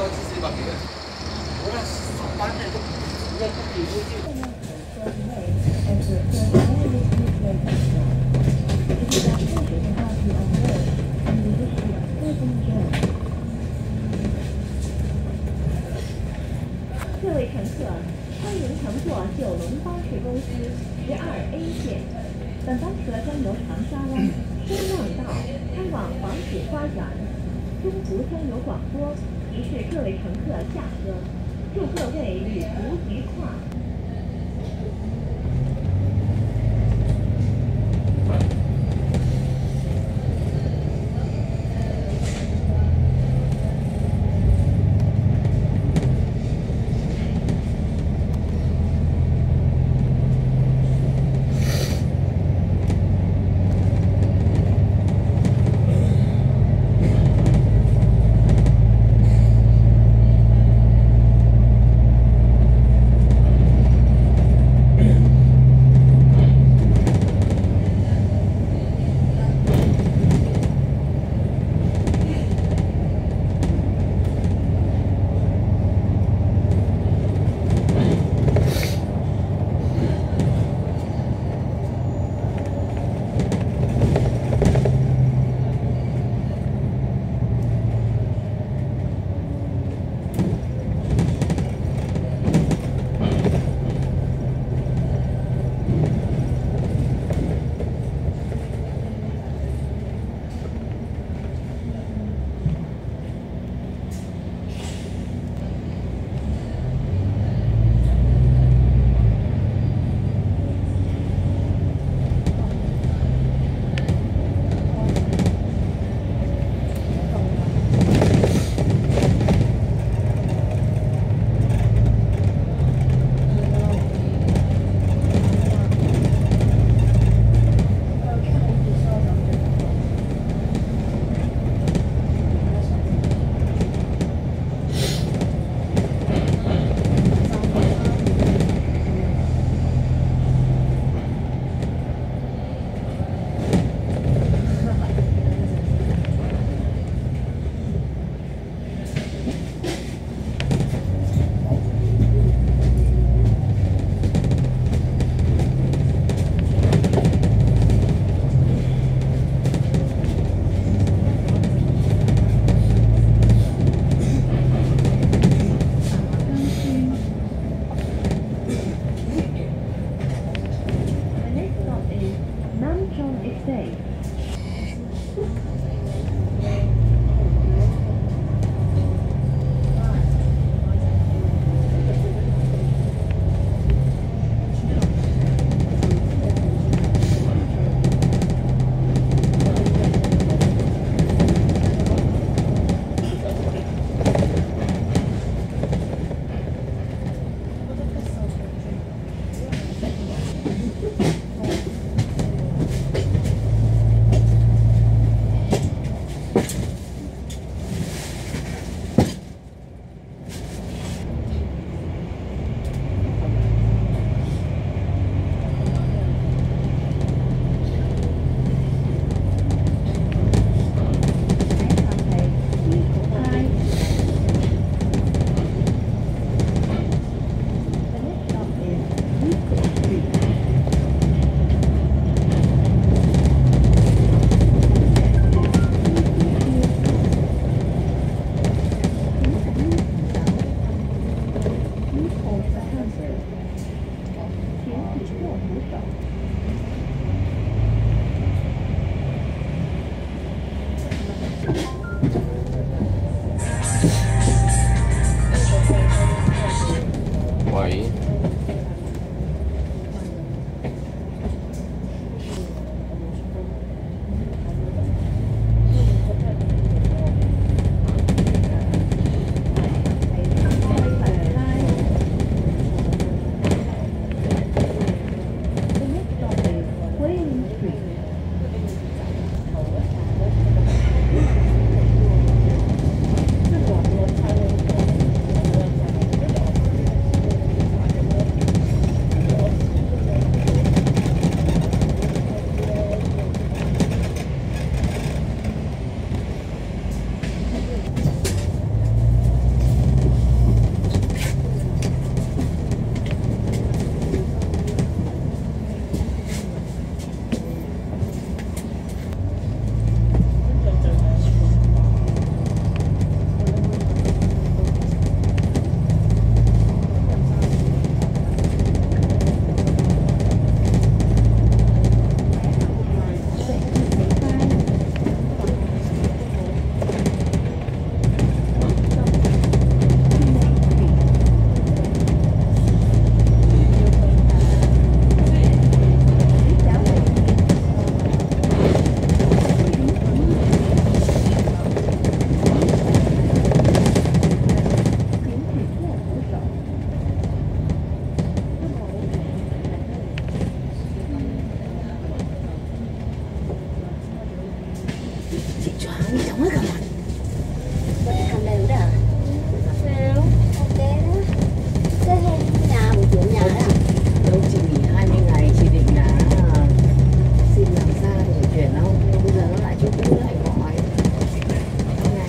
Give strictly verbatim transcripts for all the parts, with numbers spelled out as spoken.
各位乘客，欢迎乘坐九龙巴士公司十二 A 线。本班车将由长沙湾、深旺道开往黄埔花园，中途将有广播提示各位乘客下车。祝各位旅途愉快。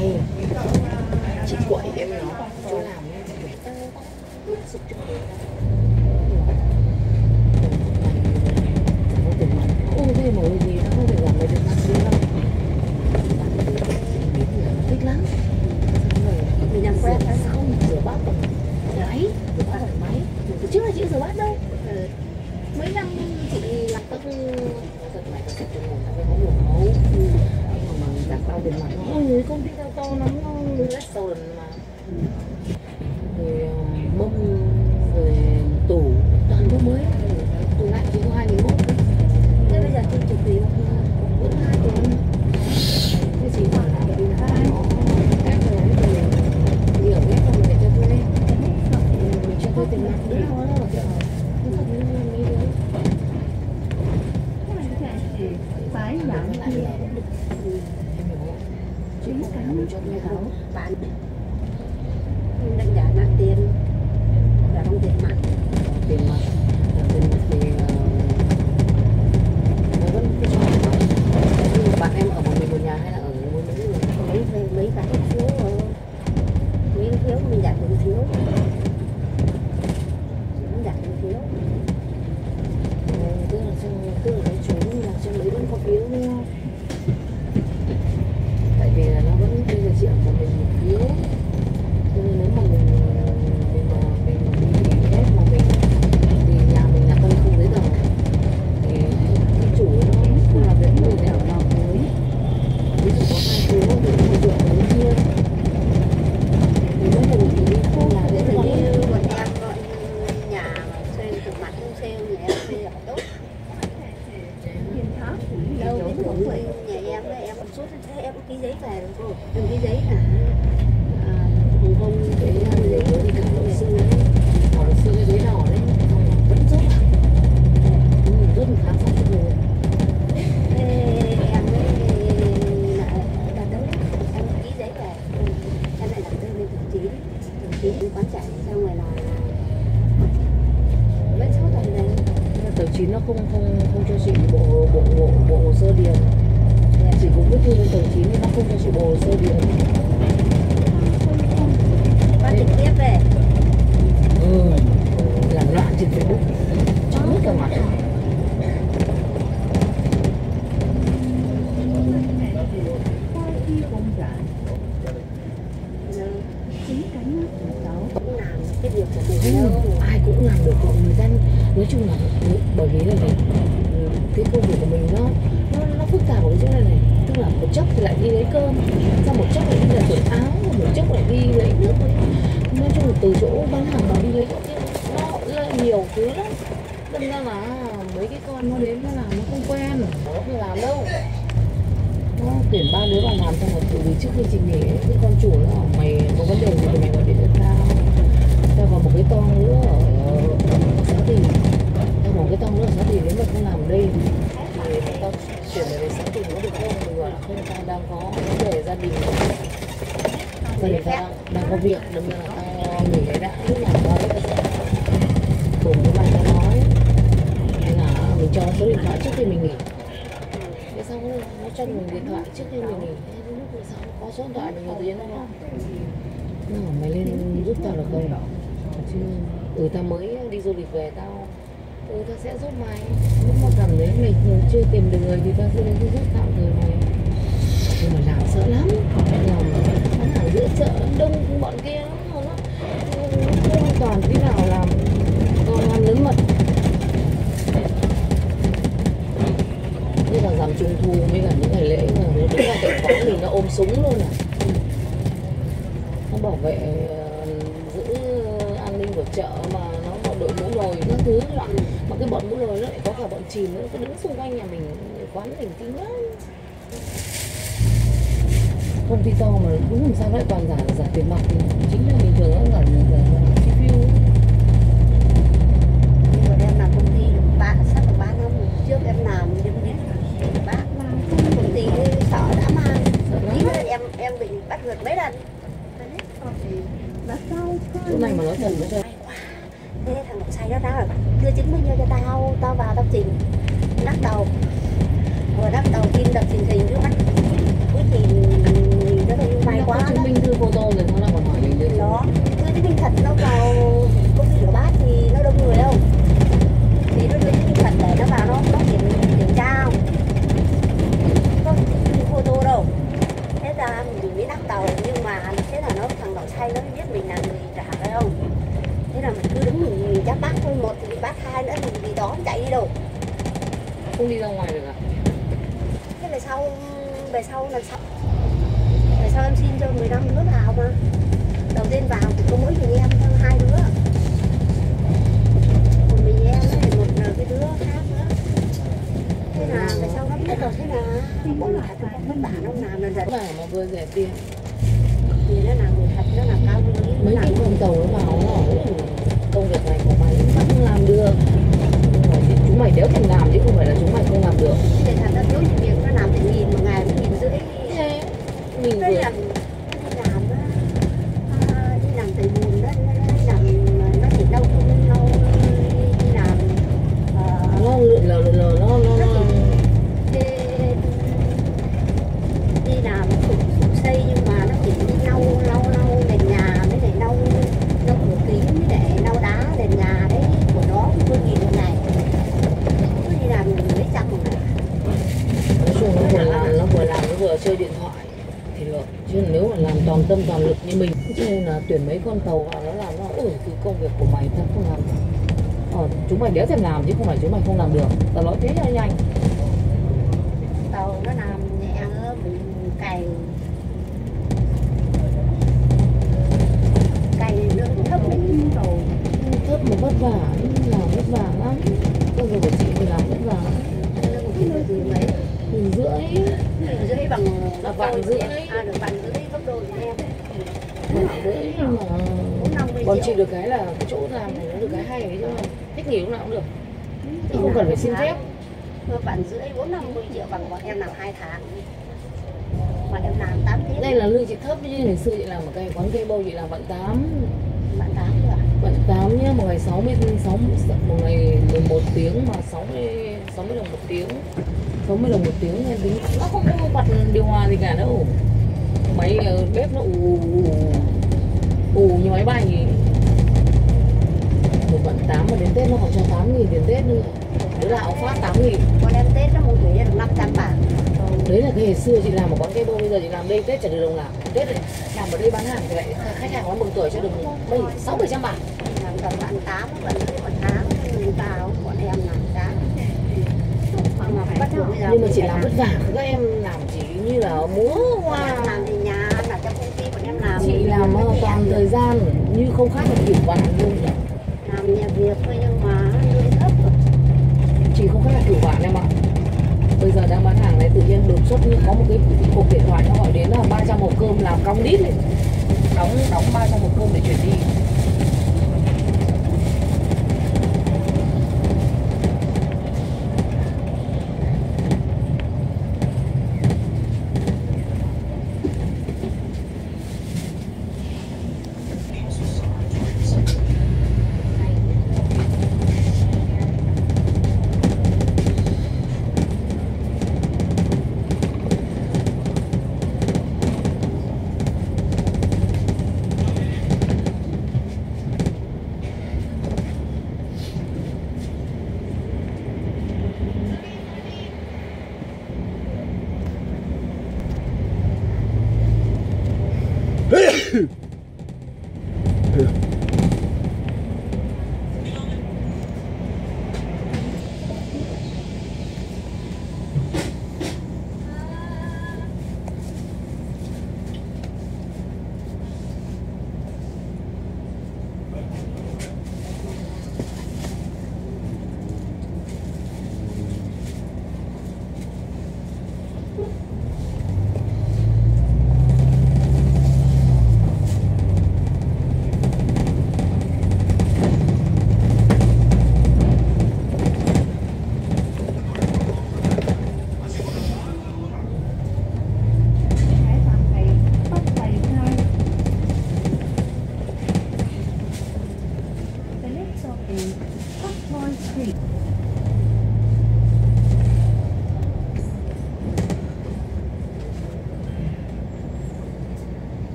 này chị quậy em nó chỗ làm ấy mệt sức cho người không tiền mặt ôi thế mà gì nó không thể làm được tiền mặt gì đâu thích lắm mình đang quen không rửa bát bằng máy rửa bát bằng máy từ trước là chị rửa bát đâu mấy năm chị làm các giật này có trong nguồn ta mới có nguồn máu mà mà đặt bao tiền mặt nó ôi công ty tao to lắm nó restaurant mà rồi mâm rồi tủ toàn bộ mới tủ lạnh chỉ có hai nghìn một thế bây giờ tôi chụp thì cũng hai tuần cái chỉ còn là đi là ép rồi nhiều ép rồi để cho thuê mình cho thuê tiền mặt nữa đó là kiểu không có những mấy đứa 白杨街， chứ không phải mình cho thuê đâu bạn đánh giá nạp tiền là không tiền mặt tiền mặt tiền mặt thì nó vẫn cứ cho nhưng bạn em ở một mình một nhà hay là ở với mấy người mấy về mấy cái thiếu mấy thiếu mình giải cũng thiếu mình giải cũng thiếu tức là trong tức là cái chú là trong đấy vẫn có phiếu đúng không? Tại vì là nó vẫn bây giờ chị ở một mình một phiếu cho nên nếu mà mình mình mà mình đi nghỉ hết mà mình thì nhà mình là không không giấy tờ thì cái chủ nó không làm việc người nào nào mới ví dụ có hai phiếu thì không được với kia thì nó là mình đi không làm thế dễ thì dàng như bọn em gọi nhà thuê từ mặt không thuê nhà em thuê là tốt đâu đến không thuê nhà em ấy, em suốt thế em ký giấy về rồi đừng ký giấy cả không không cái giấy của đi cả luật sư đấy họ luật sư cái giấy đỏ đấy xong rồi vẫn rút ừ, rút một tháng xong rồi em mới lại đặt đâu em ký giấy về em lại đặt tên lên tờ chín tờ chín quán chạy xong rồi là vẫn sáu tuần này tờ chín nó không không không cho chị bộ bộ bộ bộ hồ sơ điền chị cũng viết thư lên tờ chín nhưng nó không cho chị bộ hồ sơ điền phát trực tiếp về ừ làm loạn trên Facebook chẳng biết cả mặt cũng làm cái việc của mình ừ, đâu ai cũng làm được người dân nói chung là bởi vì là này, cái công việc của mình nó nó, nó phức tạp ở cái chỗ này này tức là một chốc thì lại đi lấy cơm xong một chốc lại đi lấy quần áo một chốc lại đi lấy nước nói chung là từ chỗ bán hàng mà đi lấy nó là nhiều thứ lắm đâm ra là mấy cái con nó đến nó làm nó không quen nó không làm đâu nó tuyển ba đứa vào làm xong rồi từ vì trước khi chị nghỉ cái con chủ nó bảo mày có vấn đề gì thì mày gọi điện cho tao tao vào một cái toang nữa ở Xã Thì tao một cái toang nữa ở Xã Thì nếu mà không làm ở đây thì tao chuyển về Xã Thì nó được không mình gọi là không tao đang có vấn đề gia đình gia đình tao đang, đang có việc đâm ra là tao nghỉ cái đã lúc nào tao tao sẽ cùng với bạn tao nói hay là mình cho số điện thoại trước khi mình nghỉ thế xong rồi nó cho mình điện thoại trước khi mình nghỉ thế lúc rồi sao có số điện thoại mình gọi tiền nó không nó bảo mày lên giúp tao được không chứ ừ tao mới đi du lịch về tao ừ tao sẽ giúp mày lúc mà cảm thấy mình chưa tìm được người thì tao sẽ đến giúp tạm thời mày nhưng mà làm sợ lắm làm bán hàng giữa chợ đông bọn kia nó nó không an toàn tí nào làm con ăn lớn mật như là giảm trung thu với cả những ngày lễ mà nó đứng ra cạnh quán thì nó ôm súng luôn à nó bảo vệ giữ an ninh của chợ mà nó bọn đội mũ lồi các thứ loạn mà cái bọn mũ lồi nó lại có cả bọn chìm nữa cứ đứng xung quanh nhà mình quán mình kinh lắm công ty to mà đúng làm sao lại toàn giả giả tiền mặt thì chính là bình thường nó giả giả chi phiếu nhưng mà em làm công ty được ba sắp được ba năm trước em làm em biết bác công ty sợ đã mang chính là em em bị bắt vượt mấy lần chỗ này mà nói thật với chơi thế thằng say đó tao đưa chứng minh cho tao tao vào tao trình đắp đầu vừa đắp đầu tin đập trình hình trước mắt cuối thì nhìn nó đâu ba may nó quá có chứng đó. minh thư photo rồi nó là còn hỏi mình được. Đó, cứ chứng minh thật nó vào công ty rửa bát thì nó đông người đâu. Thì nó đưa chứng minh thật để nó vào nó nó kiểm kiểm tra không? Không có chứng minh photo đâu. Thế ra mình mới đắc tàu nhưng mà thế là nó thằng đỏ say nó biết mình là người trả phải không? Thế là mình cứ đứng mình, mình chắc bác thôi, một thì bị bác, hai nữa thì bị đó chạy đi đâu. Không đi ra ngoài được à? Thế về sau về sau lần sau về sau em xin cho mười lăm đứa vào mà. Đầu tiên vào thì có mỗi mình em thôi, hai đứa. Một mình em với một cái đứa khác nữa. Thế là về sau nó biết rồi, thế là mỗi ngày nó vất vả nó làm lần dần. Vào mà vừa rẻ tiền. Thì nó làm người thật, nó làm cao lương. Mấy cái con tàu nó vào nó bảo công việc này của mày vẫn không làm được. Chúng mày đéo thèm làm chứ không phải là chúng mày không làm được. Thế thật ra thiếu việc nó làm từ nghìn một ngày đến nghìn rưỡi. Thế mình Thế vừa là đi làm á, à, đi làm thầy bùn đó, nó đi làm nó chỉ đâu không đâu đi làm ờ, nó lượn lờ lượn lờ nó nó nó nó chỉ đi, đi làm sụp sụp xây nhưng mà nó chỉ đi lau lau lau nền nhà với lại lau lau cửa kính với lại lau đá nền nhà đấy của nó mười nghìn một ngày. Cứ đi làm mấy trăm một ngày. nói chung nó vừa làm nó vừa làm nó vừa chơi điện thoại thì được, chứ nếu mà làm toàn tâm toàn lực như mình cho nên là tuyển mấy con tàu vào nó làm nó ôi cái công việc của mày tao không làm được. Ờ, chúng mày đéo thèm làm chứ không phải chúng mày không làm được, tao nói thế cho nhanh. Tàu nó làm nhẹ hơn, mình cày cày lương thấp mình rồi. Thấp mà vất vả, làm vất vả lắm. Bây giờ của chị thì làm vất vả Lương của chị là gì mấy? nghìn rưỡi. Nghìn rưỡi bằng Là vạn rưỡi. À được vạn rưỡi gấp đôi của em. Vạn rưỡi nhưng mà Bốn năm mươi bọn chị triệu. được cái là cái chỗ làm này nó được cái hay ấy chứ mà thích nghỉ lúc nào cũng được, chứ không cần phải xin phép. Vạn rưỡi bốn năm mươi triệu bằng bọn em làm hai tháng. Mà em làm tám tiếng. Đây là lương chị thấp như ngày xưa chị làm ở cái quán cây bâu chị làm vạn tám. Bạn tám rồi. Vạn tám nhá, một ngày sáu mươi sáu, một ngày mười một tiếng mà sáu mươi sáu mươi đồng một tiếng. sáu mươi đồng một tiếng em tính nó không có bật điều hòa gì cả đâu. Máy uh, bếp nó ù ù ù như máy bay. Một vạn tám mà đến Tết nó còn cho tám nghìn tiền Tết nữa. Đấy là áo phát tám nghìn. Còn em Tết nó một người được năm trăm bạc. Đấy là cái ngày xưa chị làm ở quán cây bô, bây giờ chị làm đây Tết chả được đồng nào. Tết này làm ở đây bán hàng thì lại khách hàng có mừng tuổi cho được bảy sáu bảy trăm bạc. Làm tầm vạn tám vạn rưỡi một tháng mình vào bọn em làm giá. Mà bắt buộc bây giờ Nhưng mà chị phải làm vất vả, các em làm chỉ như là múa Bọn hoa. em làm thì nhà là trong công ty bọn em làm. Chị làm uh, toàn thời gian như không khác một kiểu vạn luôn. Làm nhà việc thôi nhưng mà lương thấp rồi. Chị không khác là kiểu vạn em ạ. Bây giờ đang bán hàng này tự nhiên đột xuất có một cái cuộc điện thoại nó gọi đến là ba trăm hộp cơm làm cong đít này. Đóng đóng ba trăm hộp cơm để chuyển đi.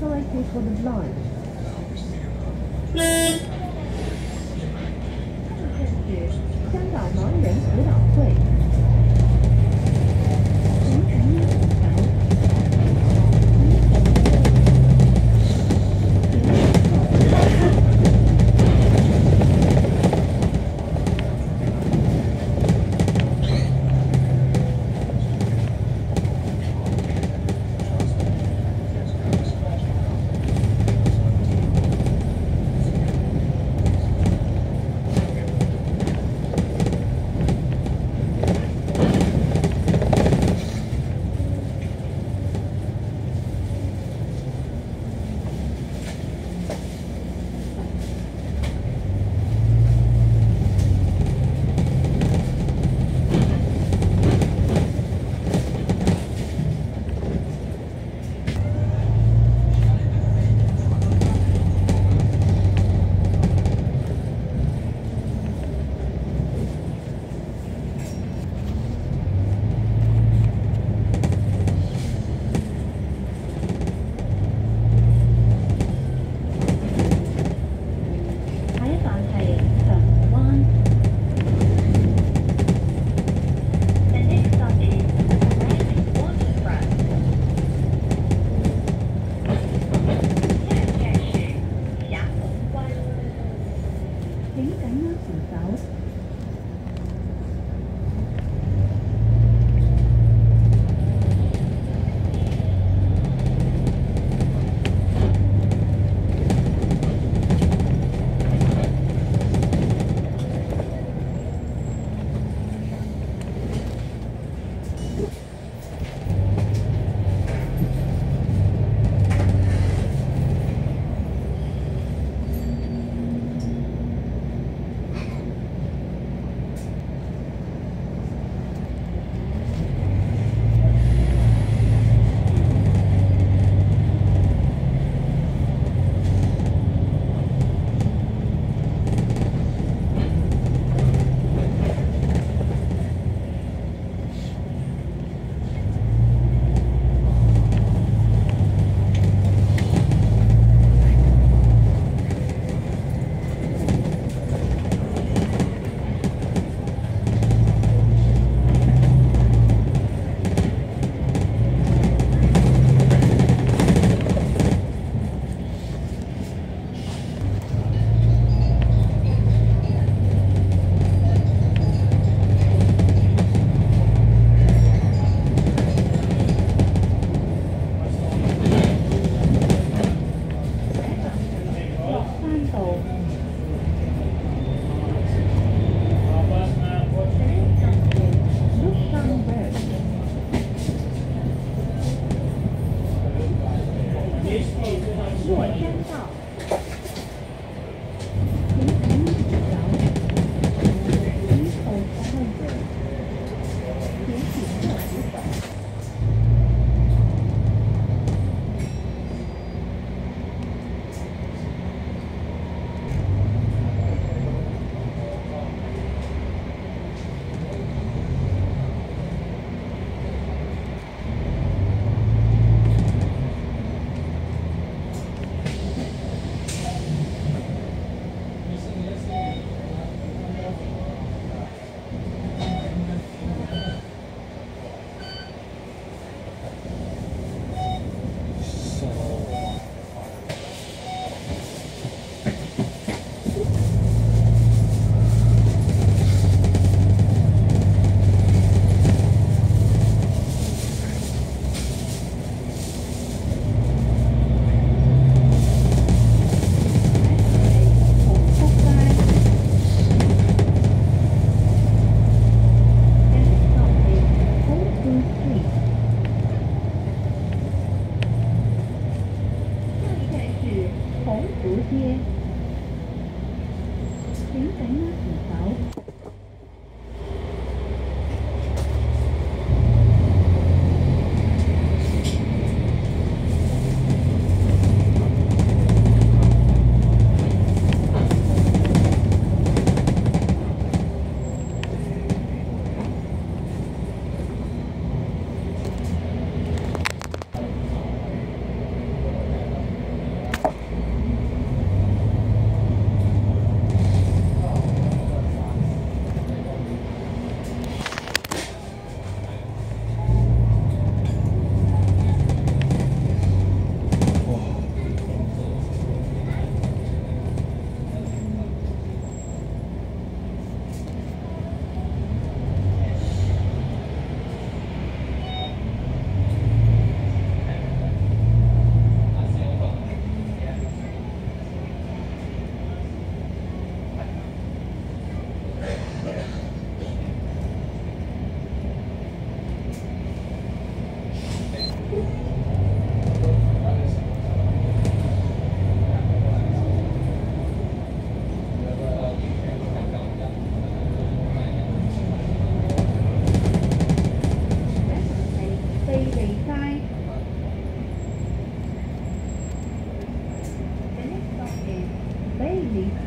selected for the blind. 这是香港盲人辅导会。平潭一条。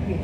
市。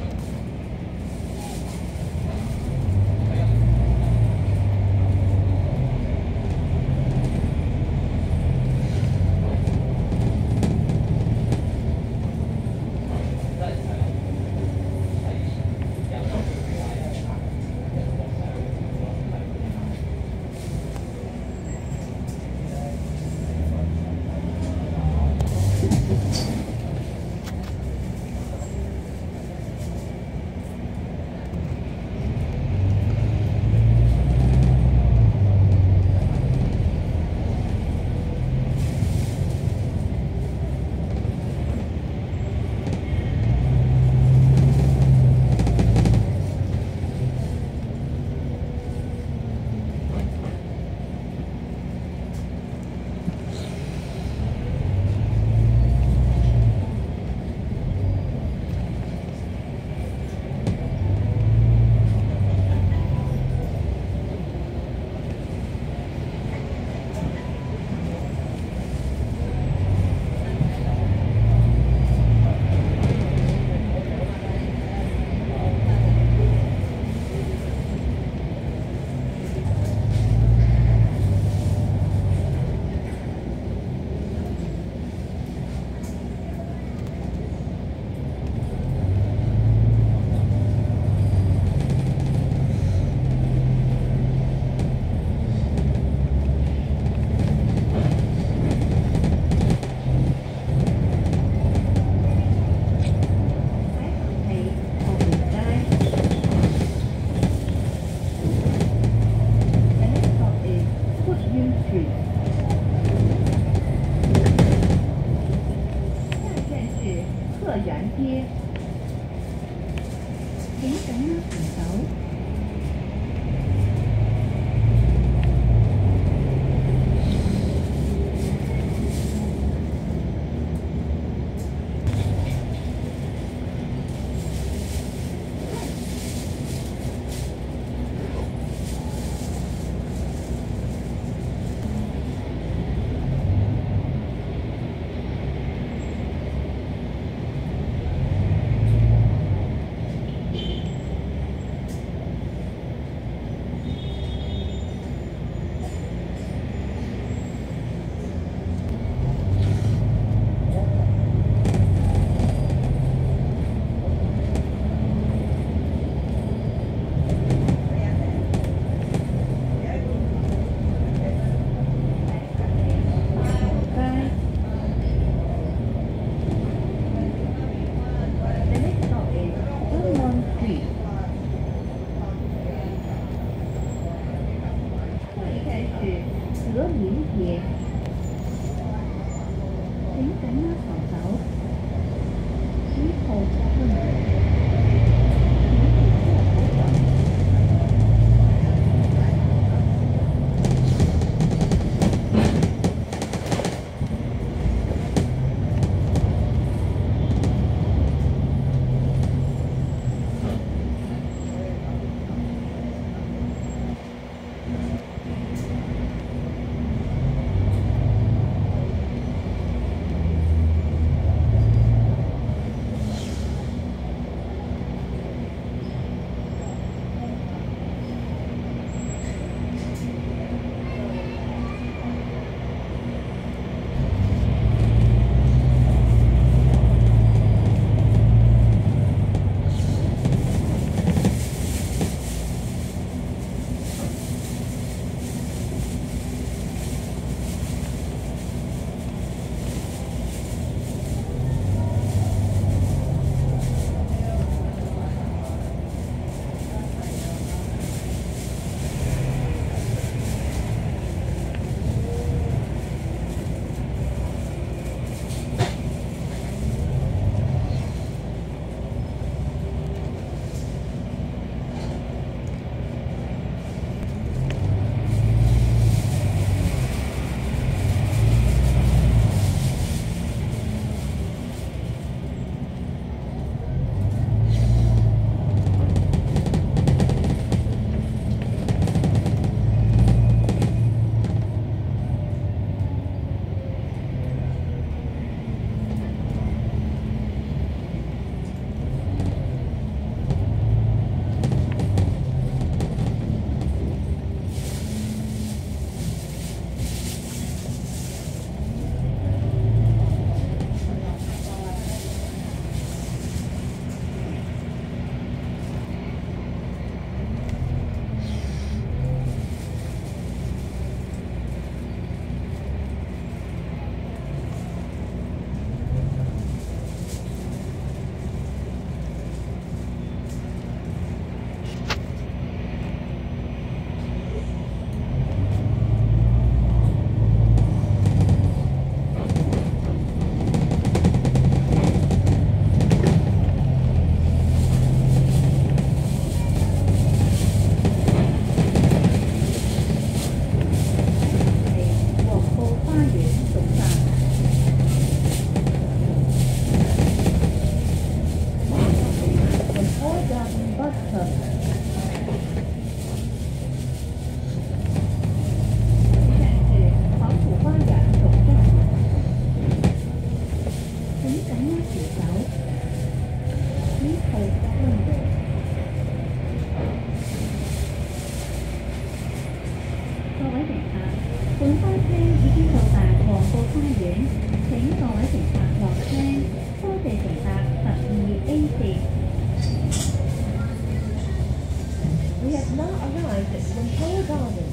車已經到達黃埔花園，請各位乘客落車，多謝乘搭十二 A 線。We have now arrived at Wimpole Garden.